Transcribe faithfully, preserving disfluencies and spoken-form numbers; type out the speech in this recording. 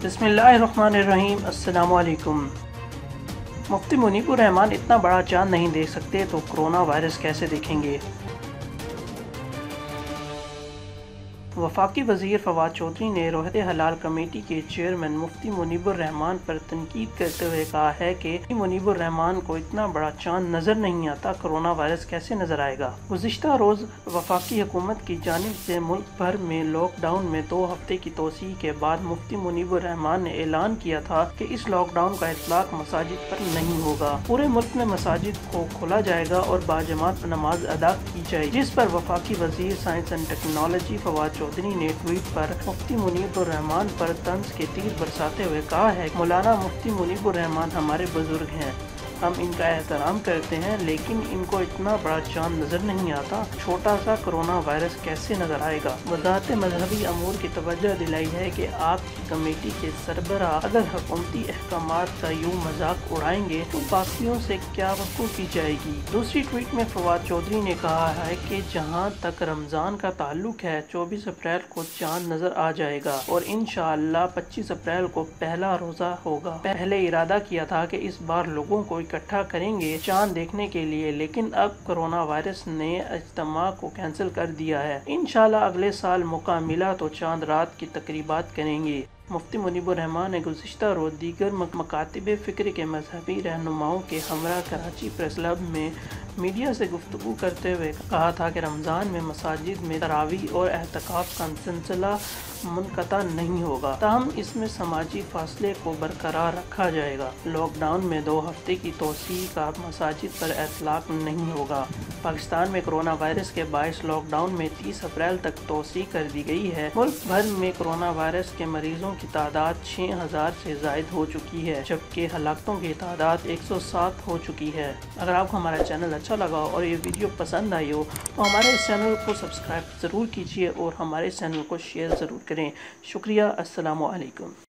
बिस्मिल्लाहिर्रहमानिर्रहीम। अस्सलाम वालेकुम। मुफ्ती मुनीबुर रहमान इतना बड़ा चांद नहीं देख सकते तो कोरोना वायरस कैसे देखेंगे? वफाकी वज़ीर फवाद चौधरी ने रोहत हलाल कमेटी के चेयरमैन मुफ्ती मुनीबुर रहमान पर तनकीद करते हुए कहा है कि मुनीबुर रहमान को इतना बड़ा चांद नज़र नहीं आता, कोरोना वायरस कैसे नज़र आएगा। गुज़िश्ता रोज़ वफाकी हुकूमत की जानिब से मुल्क भर में लॉकडाउन में दो हफ्ते की तोसी के बाद मुफ्ती मुनीबुर रहमान ने ऐलान किया था कि इस लॉकडाउन का इतलाक मसाजिद पर नहीं होगा। पूरे मुल्क में मसाजिद को खोला जाएगा और बाजमात नमाज अदा की जाएगी, जिस पर वफाकी वज़ीर science and technology Fawad Chaudhry ने ट्वीट पर मुफ्ती मुनीबुर रहमान पर तंज के तीर बरसाते हुए कहा है, मौलाना मुफ्ती मुनीबुर रहमान हमारे बुजुर्ग हैं, हम इनका एहतराम करते हैं, लेकिन इनको इतना बड़ा चांद नज़र नहीं आता। छोटा सा कोरोना वायरस कैसे नज़र आएगा। वज़ारत मजहबी अमूर की तवज्जो दिलाई है कि आपकी कमेटी के सरबराह अगर हुकूमती अहकामात का यूँ मजाक उड़ाएंगे तो बाकियों से क्या वक़्फ़ की जाएगी। दूसरी ट्वीट में फवाद चौधरी ने कहा है कि जहाँ तक रमज़ान का ताल्लुक है, चौबीस अप्रैल को चांद नज़र आ जाएगा और इंशाअल्लाह पच्चीस अप्रैल को पहला रोज़ा होगा। पहले इरादा किया था कि इस बार लोगों को इकट्ठा करेंगे चांद देखने के लिए, लेकिन अब कोरोना वायरस ने इज्तिमा को कैंसिल कर दिया है। इंशाल्लाह अगले साल मौका मिला तो चांद रात की तकरीबात करेंगे। मुफ्ती मुनीबुर रहमान ने गुज़िश्ता रोज़ दीगर मकातिब फ़िक्र के मजहबी रहनुमाओं के हमरा कराची प्रेस क्लब में मीडिया से गुफ्तगू करते हुए कहा था कि रमज़ान में मसाजिद में तरावी और एहतिकाफ का सिलसिला मुनक़ता नहीं होगा, ताहम इसमें समाजी फासले को बरकरार रखा जाएगा। लॉकडाउन में दो हफ्ते की तोसी का मसाजिद पर इतलाक नहीं होगा। पाकिस्तान में कोरोना वायरस के बायस लॉकडाउन में तीस अप्रैल तक तोसी कर दी गई है। मुल्क भर में कोरोना वायरस के मरीजों की तादाद छः हज़ार से ज़ायद हो चुकी है, जबकि हलाकतों की तादाद एक सौ सात हो चुकी है। अगर आपको हमारा चैनल अच्छा लगा और ये वीडियो पसंद आई हो तो हमारे इस चैनल को सब्सक्राइब ज़रूर कीजिए और हमारे चैनल को शेयर ज़रूर करें। शुक्रिया। अस्सलामु अलैकुम।